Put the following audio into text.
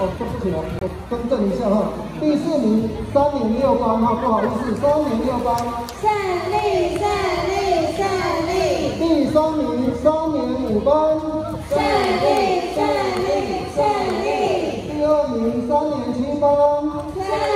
对不起了，我更正一下哈。第4名3年6班哈，不好意思，3年6班。 胜利，胜利，胜利。 第3名3年5班。 胜利，胜利，胜利。 第2名3年7班。 胜